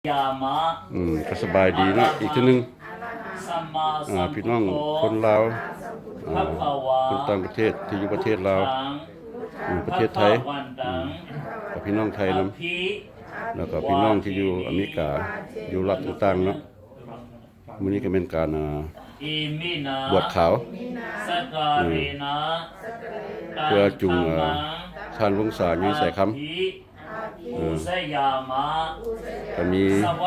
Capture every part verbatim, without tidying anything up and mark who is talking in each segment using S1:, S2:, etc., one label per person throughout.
S1: ยามะ
S2: อืมก็สบายดีเนาะอีกทีนึงอ่าพี่น้องคนลาวอ่าคนต่างประเทศที่อยู่ประเทศลาวอยู่ประเทศไทยกับพี่น้องไทยนํแล้วก็พี่น้องที่อยู่อเมริกาอยู่รัฐต่างๆเนาะมื้อนี้ก็เป็นการอ่าบวชขาวเพื่อจุงท่านวงศาอยู่ใส่คำก็มี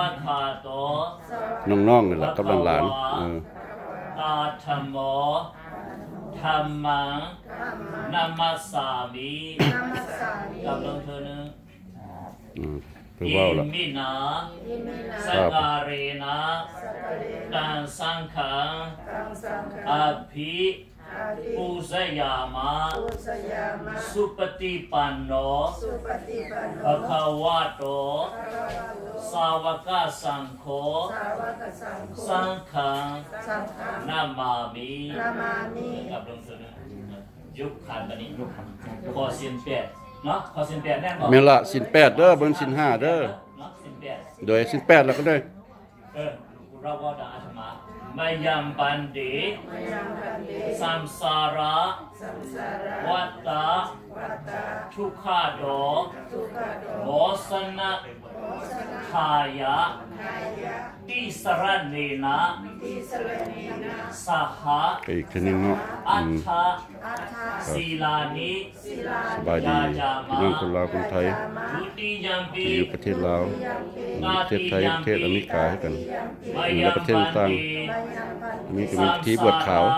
S2: น้องๆนี่แหละกำลังหลาน
S1: อาธรรมโมธรรมังนามัสสามิกำลังเธอนึงอิมินาสการเรนะตังสังขังอภิปูซยามะสุปฏิปันโนภะคะวะโตสาวกสังโฆสังฆังนามามิกับลงทุนยุคขันตอนนี้ขอสินแปดเนาะขอสินแปดแน่นอน
S2: เมละสินแปดเด้อเบิ่งสินห้าเด้อโดยสินแปดแล้วก็ได้
S1: เออเราก็ได้อาตมามายังบันเดสัมสาระวัตตะทุกขาโดโมสนะทายะติสรเนนะสหะ
S2: อีกทีนึงเนาะ
S1: อัฏฐะศีลานิ
S2: สบายดีพี่น้องคนลาวคนไทยที่อยู่ประเทศลาวประเทศไทยประเทศอเมริกาให้กันและประเทศต่างมีก็มีที่บวชขาว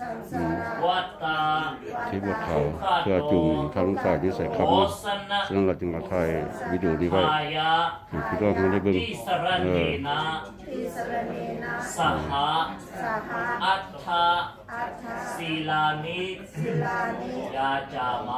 S2: ที่บวชขาวเพื่อจุงทางลุงสายที่ใส่คำนะฉะนั้นเราจึงมาถ่ายวิดีโอดีไว้พี่น้องคนได้เบิ่งเออ
S1: สหะอัฏฐะศีลานิยาจาม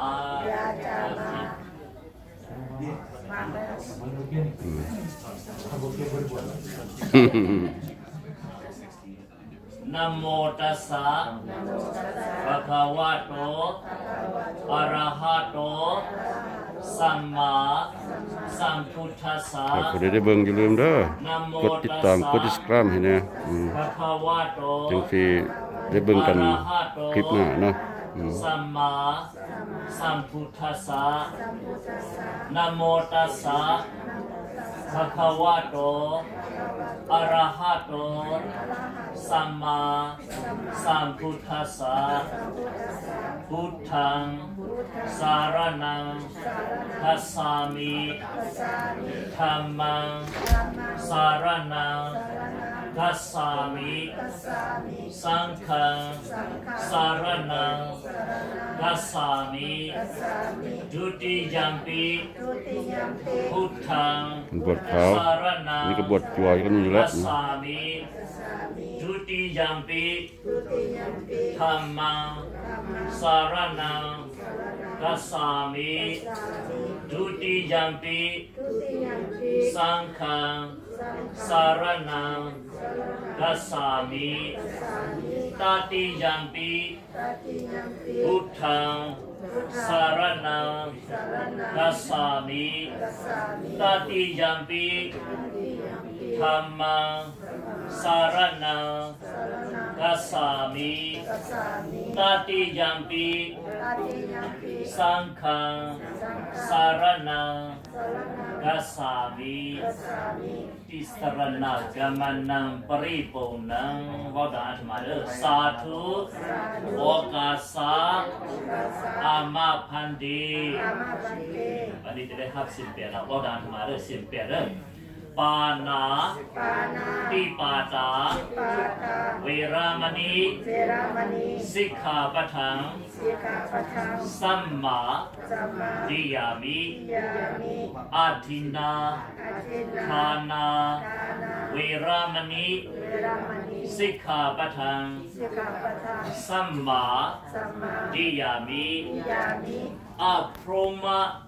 S1: นะโมตัสสะภะคะวะโตอะระหะโตสัมมาสัมพุทธัสสะ
S2: คนได้เบิ่งอย่าลืมเด้อกดติดตามกด Subscribe ให้แน่อืมจังสิได้เบิ่งกันคลิปหน้าเนาะ
S1: สัมมาสัมพุทธัสสะนะโมตัสสะภะคะวะโตอะระหะโตสัมมาสัมพุทธัสสะพุทธังสารนังคัสสามิธัมมังสารนังคัสสามิสังฆังสารนังคัสสามิดุติยัมปิพุทธัง
S2: บวชขาวนี่ก็บวชจั่วกันอยู่แล้ว
S1: ดุติยัมปิธัมมังสารนังคัสสามิดุติยัมปิสังฆังสารนังคัสสามิตติยัมปิพุทธังสารนังคัสสามิตติยัมปิธัมมังสารนังคัสสามิตติยัมปิสังฆังสารนังคัสสามิติสรณะกัมมันังปริปูรณังวะดาธรรมะเด้อสาธุโอกาสะอามาพันดีวันนี้จะได้รับสิบแปดแล้ววะดาธรรมะเด้อสิบแปดเด้อปานาติปาตาเวรามณีสิกขาปะทังสัมมาดิยามิอาทินาทานาเวรามณีสิกขาปะทังสัมมาดิยามิอะพรหม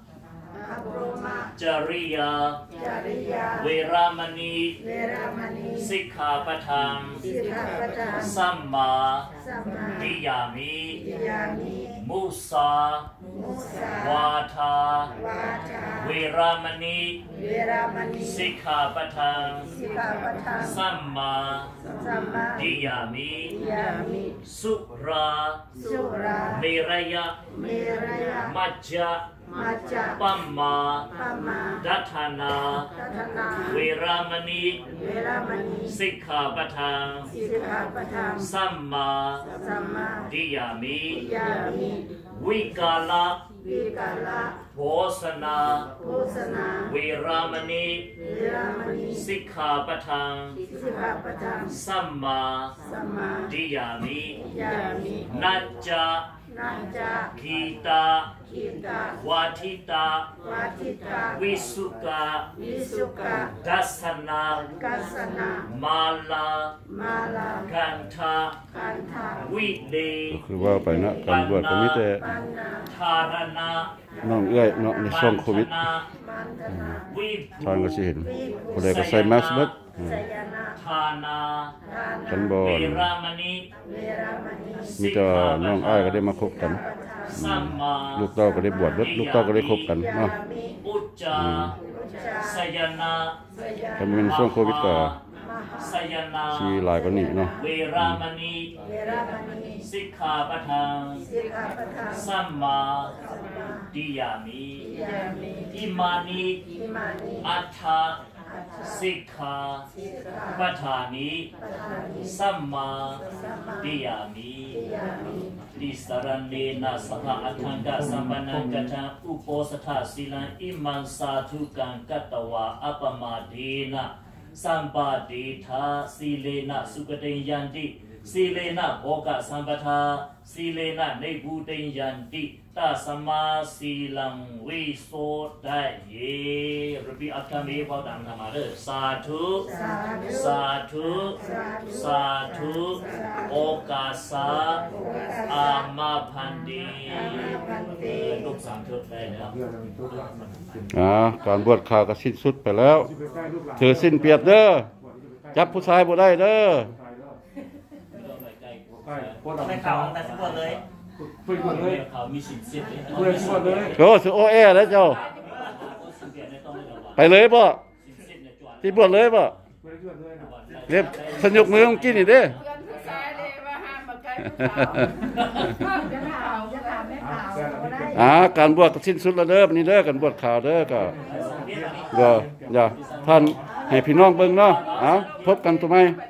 S1: จริยาเวรามณีสิกขาปะทังสัมมาดิยามิมุมุสาวาทาเวรามณีสิกขาปะทังสัมมาดิยามิสุราเมรยะมัจจะปัมมาดัทานาเวรามณีสิกขาปะทังสัมมาดิยามิวิกาละโภสนาเวรามณีสิกขาปะทังสัมมาดิยามินัจจาขีตาวาทิตาวิสุกาดัสนามาลากันทาวิเล
S2: คือว่าไปนะการบวชก็มีแต่
S1: ธารณะ
S2: น้องเอื้อยเนาะในช่วงโควิดทานก็สิเห็นผู้ใดก็ใส่แมสก์เบิด
S1: ทานา
S2: กันบ่
S1: เวรามณี
S2: มีแต่น้องอ้ายก็ได้มาคบกัน
S1: สัมมา
S2: ลูกเต้าก็ได้บวชเบิดลูกเต้าก็ได้คบกันเนาะ
S1: อุจจาสยนา
S2: ถ้ามันเป็นช่วงโควิดก็
S1: สยนา
S2: สิหลายกว่านี้เนาะ
S1: เวรามณีสิกขาปะทังสัมมาดิยามิอิมานิอัฏฐสิกขาปะทานิสัมมาดิยามิติสรณเนนะสหอัฏฐังกะสัมปันนังกัจจาอุโปสถาสิลังอิมังสาธุกังกัตตวาอัปมาเดนะสัมปาเดธาสีเลนะสุกติยันติสีเลนะโภกะสัมปทาสีเลนะเนบูติยันติตาสมาสีลังวิโสได้เยระบิอัตถเมภาวตังธรรมะเด้อสาธุสาธุสาธุโอกาสาอามาพันดีลูกสามเถิดได้แล้ว
S2: อ่าการบวชข่าวก็สิ้นสุดไปแล้วถือสิ้นเปรียบเด้อจับผู้ชายบ่ได้เด้อ
S3: ไม่ข่าวแต่สิบวันเลยคุยกันเลย
S1: เขามีสิทธิ์เสีย
S3: คุยกันเลย
S2: โอ้สิโอแอแล้วเจ้าไปเลยบ่สิบวชเลยบ่เรียบสนุกมือต้องกินนี่เด้อ อ่าการบวชก็สิ้นสุดแล้วเด้อนี่เด้อการบวชข่าวเด้อก็ก็อย่าท่านให้พี่น้องเบิ่งเนาะอ่าพบกันตัวใหม่